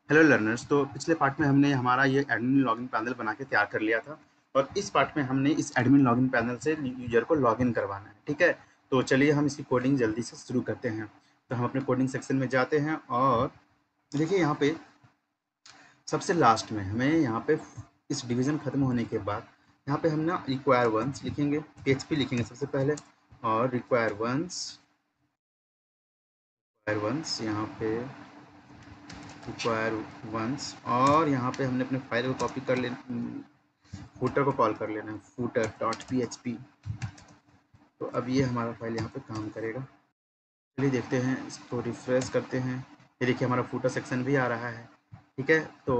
Hello learners. तो पिछले part में हमने हमारा ये एडमिन लॉगिन पैनल बना के तैयार कर लिया था और इस पार्ट में हमने इस एडमिन लॉगिन पैनल से यूजर को लॉगिन करवाना है। ठीक है, तो चलिए हम इसकी कोडिंग जल्दी से शुरू करते हैं। तो हम अपने कोडिंग सेक्शन में जाते हैं और देखिए यहाँ पे सबसे लास्ट में हमें यहाँ पे इस डिवीज़न ख़त्म होने के बाद यहाँ पे हम ना रिक्वायर वंस लिखेंगे, PHP लिखेंगे सबसे पहले और रिक्वायर वंस यहाँ पे रिक्वायर वंस और यहाँ पे हमने अपने फाइल को कॉपी कर ले, फूटर को कॉल कर लेना है फूटर डॉट PHP। तो अब ये हमारा फाइल यहाँ पे काम करेगा। चलिए देखते हैं, इसको रिफ्रेश करते हैं। ये देखिए हमारा फूटर सेक्शन भी आ रहा है। ठीक है, तो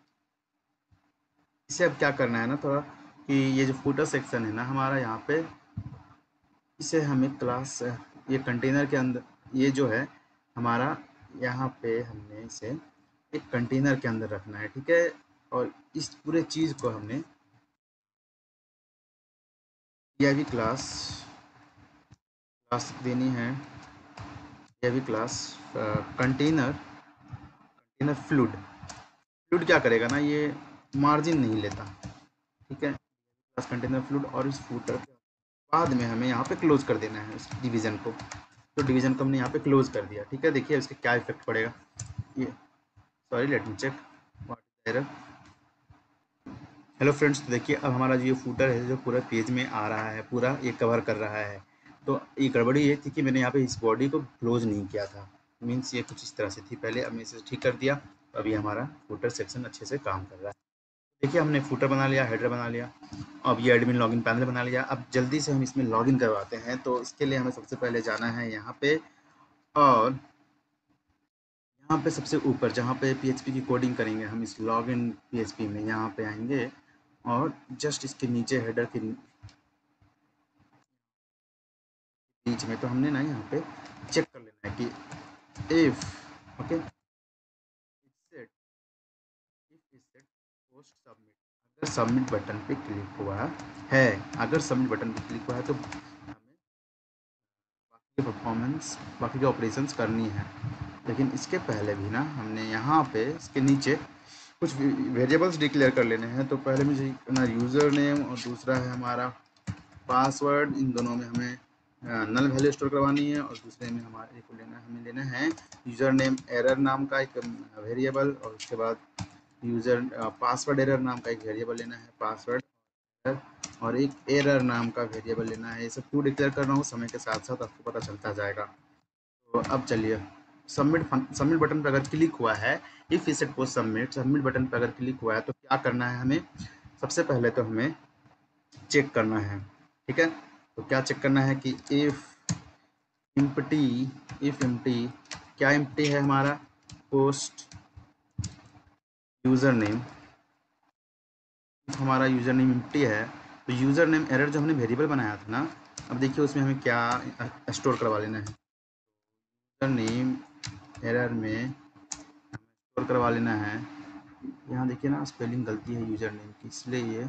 इसे अब क्या करना है ना थोड़ा, कि ये जो फूटर सेक्शन है ना हमारा यहाँ पे, इसे हमें क्लास ये कंटेनर के अंदर, ये जो है हमारा यहाँ पे हमने इसे एक कंटेनर के अंदर रखना है। ठीक है, और इस पूरे चीज़ को हमने यह भी क्लास क्लास देनी है। यह भी class container container fluid fluid क्या करेगा ना, ये मार्जिन नहीं लेता। ठीक है, क्लास कंटेनर फ्लूड और इस फूटर के बाद में हमें यहाँ पे क्लोज कर देना है इस डिवीज़न को। तो डिवीज़न को हमने यहाँ पे क्लोज कर दिया। ठीक है, देखिए इसका क्या इफेक्ट पड़ेगा। ये sorry, let me check what error. Hello friends, तो देखिए अब हमारा जो ये फूटर है जो पूरा पेज में आ रहा है, पूरा ये कवर कर रहा है। तो ये गड़बड़ी ये थी कि मैंने यहाँ पे इस बॉडी को क्लोज नहीं किया था। मीन्स ये कुछ इस तरह से थी पहले, अब मैं इसे ठीक कर दिया। तो अभी हमारा फूटर सेक्शन अच्छे से काम कर रहा है। देखिए हमने फूटर बना लिया, हेडर बना लिया, अब ये एडमिन लॉगिन पैनल बना लिया। अब जल्दी से हम इसमें लॉगिन करवाते हैं। तो इसके लिए हमें सबसे पहले जाना है यहाँ पे और यहाँ पे सबसे ऊपर जहाँ पे PHP की कोडिंग करेंगे हम, इस लॉगिन PHP में यहाँ पे आएंगे और जस्ट इसके नीचे हेडर के बीच में, तो हमने ना यहाँ पे चेक कर लेना है कि if okay set post submit, अगर सबमिट बटन पे क्लिक हुआ है, अगर सबमिट बटन पे क्लिक हुआ है तो हमें बाकी के परफॉर्मेंस, बाकी के ऑपरेशंस करनी है। लेकिन इसके पहले भी ना हमने यहाँ पे इसके नीचे कुछ वेरिएबल्स डिक्लेयर कर लेने हैं। तो पहले मुझे ना यूज़र नेम और दूसरा है हमारा पासवर्ड, इन दोनों में हमें नल वैल्यू स्टोर करवानी है। और दूसरे में हमारे को हमें लेना है यूज़र नेम एरर नाम का एक वेरिएबल, और उसके बाद यूज़र पासवर्ड एरर नाम का एक वेरिएबल लेना है, पासवर्ड और एक एरर नाम का वेरिएबल लेना है। ये सब क्यों डिक्लेयर कर रहा हूँ, समय के साथ साथ आपको पता चलता जाएगा। तो अब चलिए सबमिट बटन पर अगर क्लिक हुआ है, if isset post submit button पर अगर क्लिक हुआ है तो क्या करना है हमें, सबसे पहले तो हमें चेक करना है। ठीक है, तो क्या चेक करना है कि इफ एम्प्टी, क्या एम्प्टी है हमारा, पोस्ट यूज़र नेम। हमारा यूज़र नेम एम्प्टी है तो यूज़र नेम एरर जो हमने वेरिएबल बनाया था ना, अब देखिए उसमें हमें क्या स्टोर करवा लेना है। यूज़र नेम एरर में स्टोर करवा लेना है, यहाँ देखिए ना स्पेलिंग गलती है यूज़र नेम की, इसलिए ये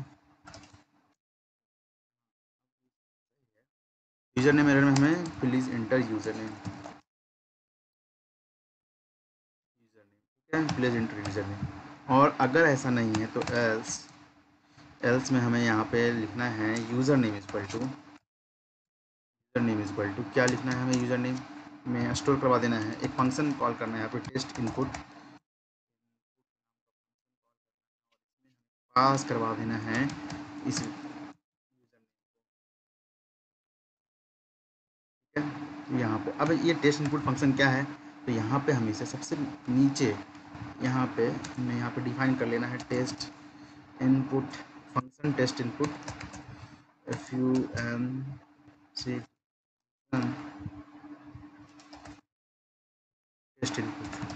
यूज़र नेम एरर में हमें प्लीज़ इंटर यूज़र नेम, ठीक है, प्लीज़ इंटर यूज़र नेम। और अगर ऐसा नहीं है तो एल्स में हमें यहाँ पे लिखना है यूज़र नेम इक्वल टू क्या लिखना है हमें, यूज़र नेम में स्टोर करवा देना है, एक फंक्शन कॉल करना है यहाँ पे टेस्ट इनपुट, पास करवा देना है इस यहाँ पे। अब ये टेस्ट इनपुट फंक्शन क्या है, तो यहाँ पे हमें इसे सबसे नीचे यहाँ पे हमें यहाँ पे डिफाइन कर लेना है test input function, test input FUNC test input.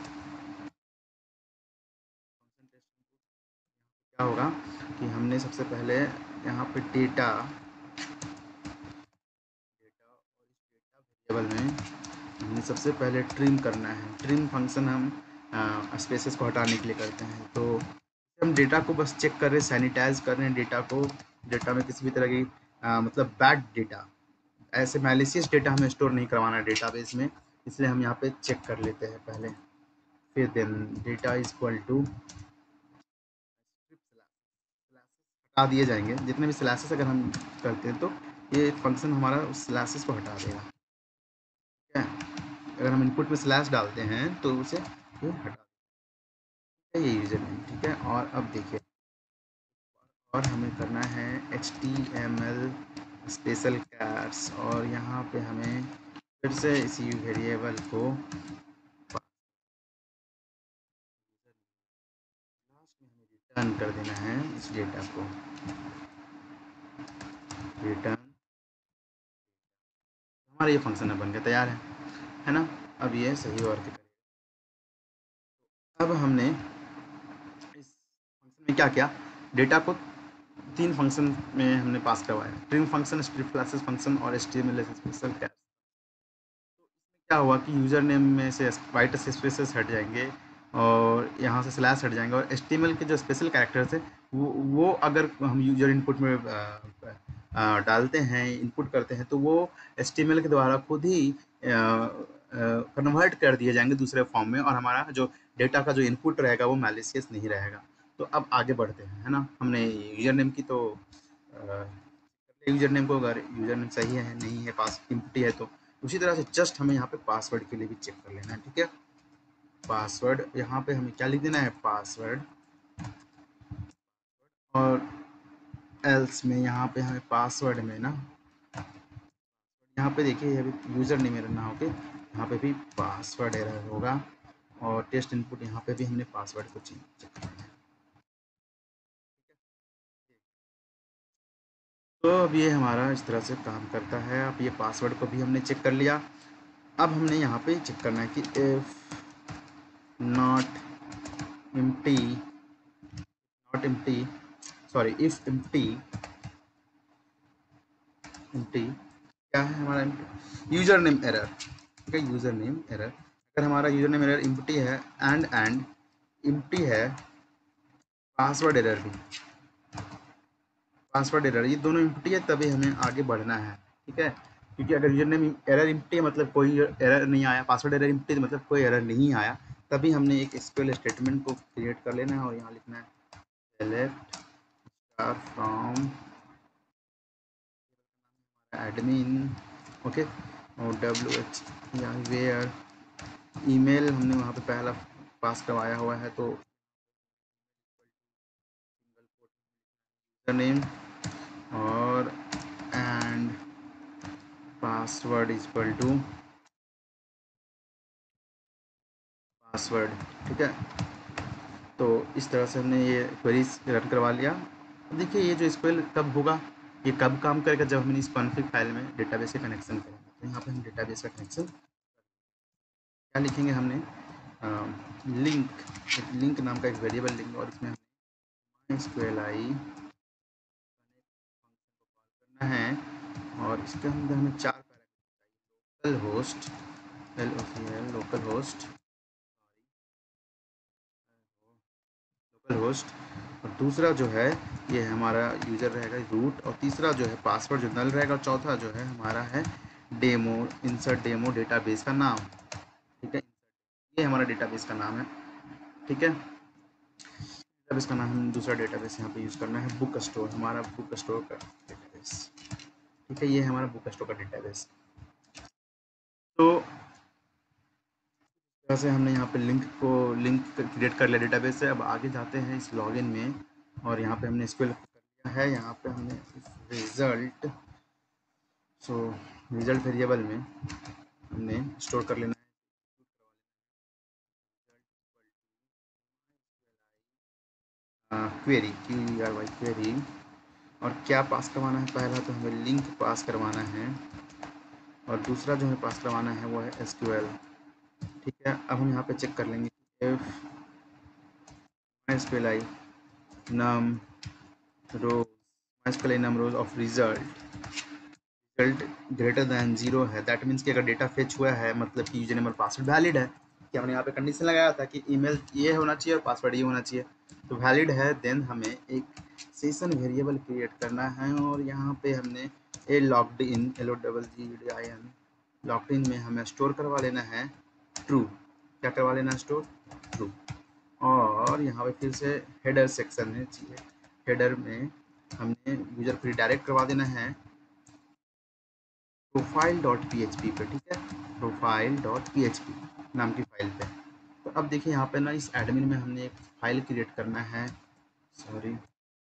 क्या होगा कि हमने सबसे पहले यहाँ पे डेटा वेरिएबल में हमने सबसे पहले ट्रिम करना है। ट्रिम फंक्शन हम स्पेसेस को हटाने के लिए करते हैं। तो हम डेटा को बस चेक कर रहे हैं, सैनिटाइज कर रहे हैं डेटा को, डेटा में किसी भी तरह की मतलब बैड डेटा, ऐसे मैलिशियस डेटा हमें स्टोर नहीं करवाना है डेटाबेस में, इसलिए हम यहाँ पे चेक कर लेते हैं पहले। फिर then data is equal to हटा दिए जाएंगे जितने भी स्लैसेस अगर हम करते हैं तो ये फंक्शन हमारा उस स्लैसेस को हटा देगा। ठीक है, अगर हम इनपुट में स्लैश डालते हैं तो उसे ये हटा देगा, ये यूजर नेम। ठीक है, और अब देखिए, और हमें करना है HTML स्पेशल कैट्स, और यहाँ पे हमें फिर से इसी वेरिएबल को लास्ट में हमें रिटर्न कर देना है इस डेटा को, रिटर्न। हमारा ये फंक्शन अब बन के तैयार है ना। अब ये सही वर्क करेगा। अब हमने इस फंक्शन में क्या किया, डेटा को तीन फंक्शन में हमने पास करवाया, trim function, strip classes function और HTML स्पेशल कैट्स। क्या हुआ कि यूज़र नेम में से वाइट स्पेसेस हट जाएंगे और यहाँ से स्लैश हट जाएंगे, और HTML के जो स्पेशल कैरेक्टर्स है वो अगर हम यूजर इनपुट में डालते हैं, इनपुट करते हैं, तो वो HTML के द्वारा खुद ही कन्वर्ट कर दिए जाएंगे दूसरे फॉर्म में, और हमारा जो डेटा का जो इनपुट रहेगा वो मैलिशियस नहीं रहेगा। तो अब आगे बढ़ते हैं, है ना। हमने यूजर नेम की तो यूजर नेम को, अगर यूजर नेम सही है नहीं है, पास एम्प्टी है, तो उसी तरह से जस्ट हमें यहाँ पे पासवर्ड के लिए भी चेक कर लेना है। ठीक है, पासवर्ड यहाँ पे हमें क्या लिख देना है, पासवर्ड, और एल्स में यहाँ पे हमें पासवर्ड में ना, यहाँ पे देखिए अभी यूज़र नेम एरर ना होके यहाँ पे भी पासवर्ड एरर होगा, और टेस्ट इनपुट यहाँ पे भी हमने पासवर्ड को चेक करना है। तो अब ये हमारा इस तरह से काम करता है। अब ये पासवर्ड को भी हमने चेक कर लिया। अब हमने यहाँ पे चेक करना है कि if not empty, not empty, sorry if empty, empty क्या है हमारा, यूजर नेम एरर। ठीक है, यूजर नेम एरर, अगर हमारा यूजर नेम एरर एम्प्टी है एंड एम्प्टी है, पासवर्ड एरर भी, पासवर्ड एरर, ये दोनों एम्प्टी है, तभी हमें आगे बढ़ना है। ठीक है, क्योंकि अगर यूजर नेम एरर एम्प्टी है मतलब कोई एरर नहीं आया, पासवर्ड एरर एम्प्टी मतलब कोई एरर नहीं आया, तभी हमने एक SQL स्टेटमेंट को क्रिएट कर लेना है, और यहाँ लिखना है सेलेक्ट फ्रॉम एडमिन, ओके, और WH या वेयर, ईमेल हमने वहाँ पे पहला पास करवाया हुआ है, तो नेम और and password is equal to password. ठीक है, तो इस तरह से हमने ये क्वेरीज रन करवा लिया। देखिए ये जो SQL कब होगा, ये कब काम करेगा, जब हमने इस कॉन्फ़िग फाइल में डेटाबेस से कनेक्शन करेंगे। तो यहाँ पे हम डेटाबेस का कनेक्शन क्या लिखेंगे, हमने लिंक, एक लिंक नाम का एक वेरिएबल लिंक, और इसमें SQLi करना है, और इसके अंदर हमें 4 parameter, local host, LOCL local host, local host, और दूसरा जो है ये हमारा यूज़र रहेगा रूट, और तीसरा जो है पासवर्ड जो नल रहेगा, और चौथा जो है हमारा है डेमो, इंसर्ट डेमो डेटाबेस का नाम। ठीक है, ये हमारा डेटाबेस का नाम है। ठीक है, डेटाबेस का नाम हम दूसरा डेटाबेस यहाँ पे यूज़ करना है, बुक स्टोर, हमारा बुक स्टोर का डेटाबेस। ठीक है, ये है हमारा बुक स्टोर का डेटाबेस। तो जैसे हमने यहाँ पे लिंक क्रिएट कर लिया डेटाबेस से। अब आगे जाते हैं इस लॉगिन में, और यहाँ पे हमने SQL कर लिया है, यहाँ पे हमने रिजल्ट, सो रिजल्ट वेरिएबल में हमने स्टोर कर लेना है क्वेरी, QUERY क्वेरी, और क्या पास करवाना है, पहला तो हमें लिंक पास करवाना है, और दूसरा जो हमें पास करवाना है वो है SQL। ठीक है, अब हम यहाँ पे चेक कर लेंगे if MySQLi num rows, MySQLi num rows of result greater than 0 है, दैट मीन्स कि अगर डेटा फेच हुआ है मतलब कि यूजर नेम और पासवर्ड वैलिड है, कि हमने यहाँ पे कंडीशन लगाया था कि ईमेल ये होना चाहिए और पासवर्ड ये होना चाहिए, तो वैलिड है, देन हमें एक सेशन वेरिएबल क्रिएट करना है, और यहाँ पे हमने a logged in, LOGGEDIN, logged in में हमें स्टोर करवा लेना है ट्रू। क्या करवा लेना है, स्टोर और यहाँ पे फिर से हेडर सेक्शन है, हेडर में हमने यूजर को रिडायरेक्ट करवा देना है profile dot P H P पे, ठीक है, profile dot P H P नाम की फाइल पे। तो अब देखिए यहाँ पे ना इस एडमिन में हमने एक फाइल क्रिएट करना है, सॉरी,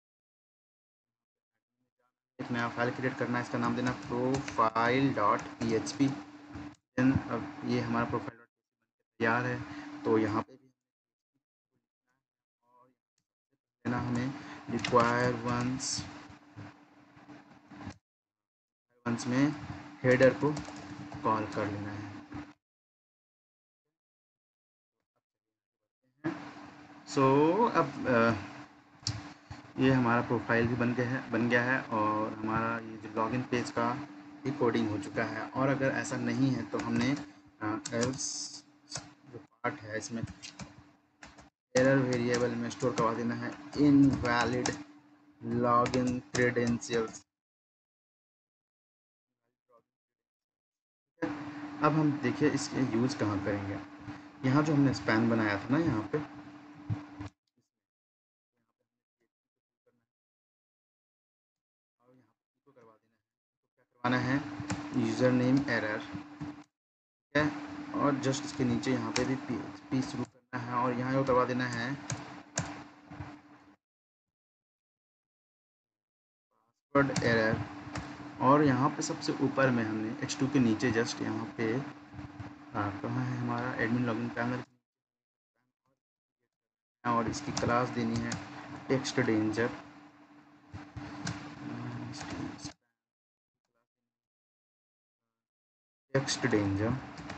एक नया फाइल क्रिएट करना है, इसका नाम देना profile dot P H P. Then अब ये हमारा प्रोफाइल डॉट तैयार है। तो यहाँ पे भी देना हमें रिक्वायर वंस में हेडर को कॉल कर लेना है। सो अब ये हमारा प्रोफाइल भी बन गया है और हमारा ये जो लॉगिन पेज का भी कोडिंग हो चुका है। और अगर ऐसा नहीं है तो हमने एल्स जो पार्ट है इसमें एरर वेरिएबल में स्टोर करवा देना है इनवैलिड लॉगिन क्रेडेंशियल्स। अब हम देखिए इसके यूज़ कहाँ करेंगे। यहाँ जो हमने स्पैन बनाया था ना, यहाँ पे और यहाँ पे इसको करवा देना है, तो क्या करवाना है, यूज़र नेम एरर, ठीक है, और जस्ट इसके नीचे यहाँ पे भी पी शुरू करना है और यहाँ को करवा देना है पासवर्ड एरर। और यहाँ पे सबसे ऊपर में हमने h2 के नीचे जस्ट यहाँ पे कहाँ है हमारा एडमिन लॉगिन पैनल, और इसकी क्लास देनी है text danger, text danger,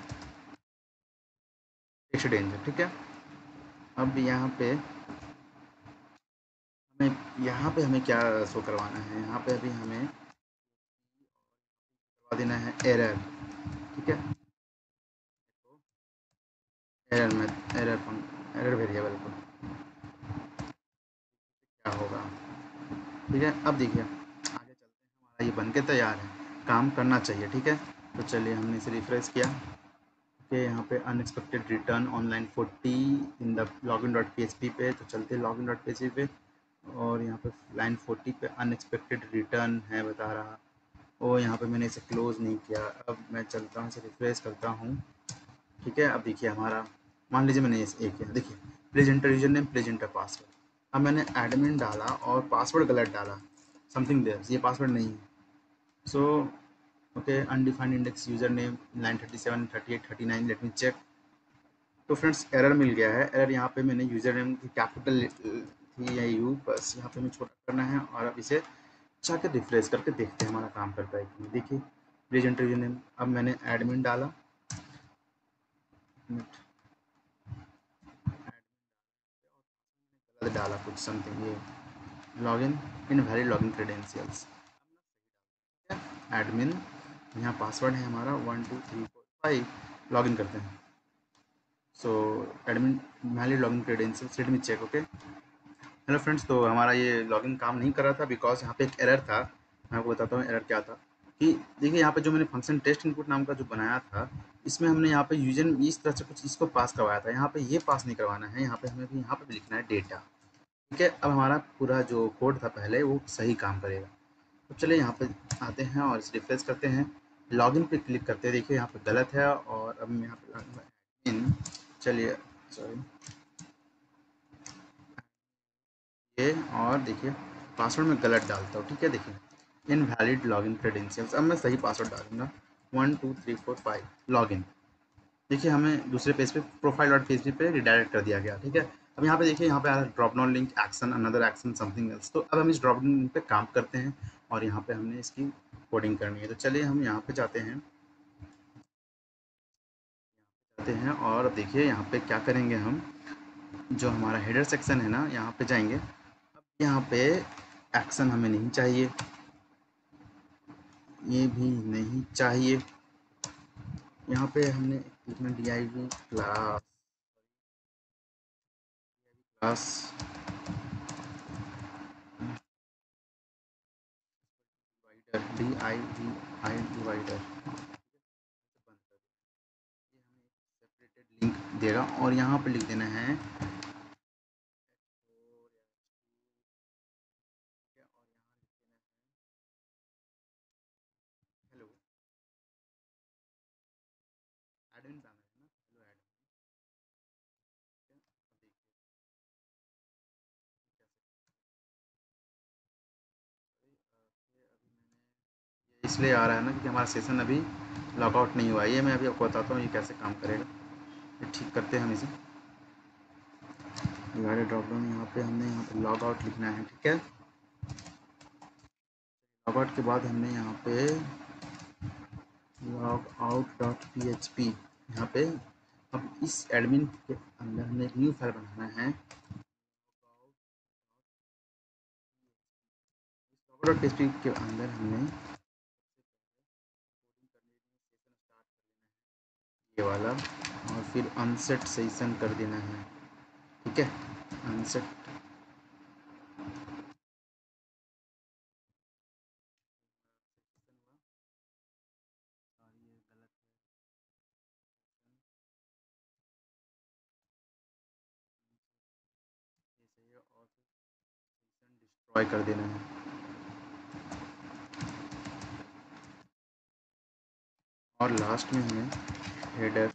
text danger, ठीक है। अब यहाँ पे हमें क्या शो करवाना है, यहाँ पे अभी हमें करवा देना है एरर, ठीक है, एरर में एरर वेरिएबल को क्या होगा, ठीक है। अब देखिए आगे चलते हैं, हमारा ये बन के तैयार है, काम करना चाहिए, ठीक है। तो चलिए हमने इसे रिफ्रेश किया कि यहाँ पे unexpected return online 40 in the login dot P H P पे। तो चलते हैं login dot P H P पे और यहाँ पे लाइन 40 पे अनएक्सपेक्टेड रिटर्न है बता रहा। और यहाँ पे मैंने इसे क्लोज़ नहीं किया। अब मैं चलता हूँ, इसे रिफ्रेश करता हूँ, ठीक है। अब देखिए हमारा, मान लीजिए मैंने इसे एक किया, देखिए presenter user name, presenter password. अब मैंने एडमिन डाला और पासवर्ड गलत डाला, समथिंग देयर, ये पासवर्ड नहीं है। So okay, undefined index user name line 37 38 39, let me check. तो फ्रेंड्स एरर मिल गया है। एरर यहाँ पे मैंने यूजर नेम की कैपिटल थी या यू, बस यहाँ पे हमें छोटा करना है और अब इसे जाकर रिफ्रेश करके देखते हैं हमारा काम करता है कि नहीं। देखिए प्रेजेंटर यूजर नेम, अब मैंने एडमिन डाला, गलत डाला कुछ समथिंग, ये login invalid login credentials, admin, यहाँ पासवर्ड है हमारा 1 2 3 4 5, लॉगिन करते हैं। So admin valid login credentials, let me check, okay. Hello friends, तो हमारा ये लॉगिन काम नहीं कर रहा था बिकॉज यहाँ पे एक एरर था। मैं आपको बताता हूँ एरर क्या था। कि देखिए यहाँ पे जो मैंने फंक्शन टेस्ट इनपुट नाम का जो बनाया था, इसमें हमने यहाँ पे यूजर इस तरह से कुछ इसको पास करवाया था, यहाँ पे ये पास नहीं करवाना है, यहाँ पे हमें भी यहाँ पे भी लिखना है डेटा, ठीक है। अब हमारा पूरा जो कोड था पहले वो सही काम करेगा। तो चलिए यहाँ पे आते हैं और इसे रिफ्रेश करते हैं, लॉगिन पे क्लिक करते हैं, देखिए यहाँ पे गलत है और अब मैं यहाँ पे इन, चलिए सॉरी ये, और देखिए पासवर्ड में गलत डालता हूँ, ठीक है। देखिए इनवैलिड लॉगिन क्रेडेंशियल्स, अब मैं सही पासवर्ड डालूंगा 1 2 3 4 5 लॉगिन। देखिए हमें दूसरे पेज पे प्रोफाइल डॉट पी पे रिडायरेक्ट कर दिया गया, ठीक है। अब यहाँ पे देखिए यहाँ पे आ रहा है drop down link action another action something else. तो अब हम इस ड्रॉप डाउन लिंक पे काम करते हैं और यहाँ पे हमने इसकी कोडिंग करनी है। तो चलिए हम यहाँ पे जाते हैं और अब देखिए यहाँ पे क्या करेंगे हम, जो हमारा हेडर सेक्शन है ना, यहाँ पे जाएंगे। अब यहाँ पे एक्शन हमें नहीं चाहिए, ये भी नहीं चाहिए। यहाँ पे हमने लिखना D I V class divider, D I V I divider, ये हमें सेपरेटेड लिंक देगा और यहाँ पे लिख देना है इसलिए आ रहा है ना क्योंकि हमारा सेशन अभी लॉगआउट नहीं हुआ है। ये मैं अभी आपको बताता हूँ ये कैसे काम करेगा। ये ठीक करते हैं हम इसे। गाड़ी ड्रॉप डाउन यहाँ पे हमने यहाँ पे लॉग आउट लिखना है, ठीक है। लॉग आउट के बाद हमने यहाँ पे log out dot P H P यहाँ पे अब इस एडमिन के अंदर हमने एक न्यू फाइल बनाना है। Log dot P H P के अंदर हमने ये वाला और फिर अनसेट सेशन कर देना है, ठीक है। अनसेट डिस्ट्रॉय कर देना है। और लास्ट में हमें हेडर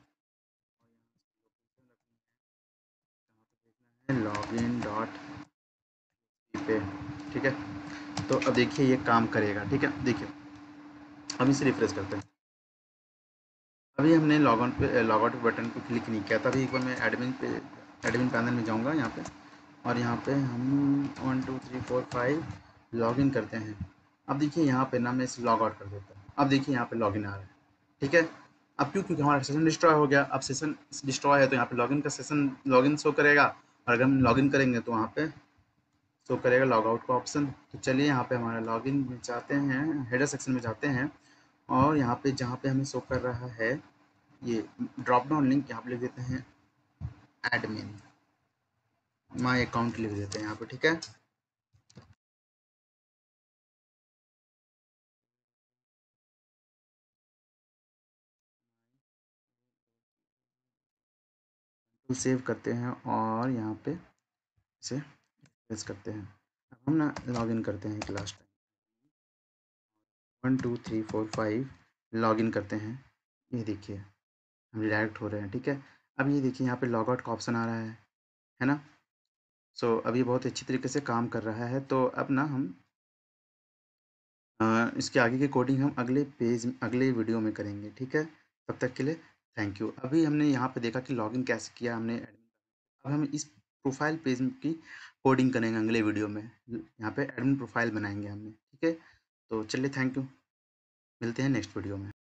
लॉगिन डॉट पे, ठीक है। तो अब देखिए ये काम करेगा, ठीक है। देखिए हम इसे रिफ्रेश करते हैं। अभी हमने लॉग पे लॉग आउट बटन पे क्लिक नहीं किया था। अभी एक बार मैं एडमिन पैनल में जाऊंगा यहाँ पे और यहाँ पे हम 1 2 3 4 5 लॉगिन करते हैं। अब देखिए यहाँ पे ना मैं इसे लॉग आउट कर देता हूँ। अब देखिए यहाँ पे लॉगिन आ रहा है, ठीक है। अब क्यों, क्योंकि हमारा सेशन डिस्ट्रॉय हो गया। अब सेशन डिस्ट्रॉय है तो यहाँ पे लॉगिन का सेशन लॉगिन शो करेगा और अगर हम लॉगिन करेंगे तो वहाँ पे शो करेगा लॉग आउट का ऑप्शन। तो चलिए यहाँ पे हमारा लॉगिन में जाते हैं, हेडर सेक्शन में जाते हैं और यहाँ पे जहाँ पे हमें शो कर रहा है ये ड्रॉप डाउन लिंक यहाँ पे लिख देते हैं एडमिन माई अकाउंट लिख देते हैं यहाँ पे, ठीक है। तो सेव करते हैं और यहाँ पे इसे प्रेस करते हैं। अब हम ना लॉगिन करते हैं एक लास्ट टाइम 1 2 3 4 5 लॉगिन करते हैं। ये देखिए हम रिडायरेक्ट हो रहे हैं, ठीक है। अब ये देखिए यहाँ पे लॉग आउट का ऑप्शन आ रहा है ना। सो अभी बहुत अच्छी तरीके से काम कर रहा है। तो अब ना हम इसके आगे की कोडिंग हम अगले वीडियो में करेंगे, ठीक है। तब तक के लिए थैंक यू। अभी हमने यहाँ पे देखा कि लॉगिन कैसे किया हमने। अब हम इस प्रोफाइल पेज की कोडिंग करेंगे अगले वीडियो में। यहाँ पे एडमिन प्रोफाइल बनाएंगे हमने, ठीक है। तो चलिए थैंक यू, मिलते हैं नेक्स्ट वीडियो में।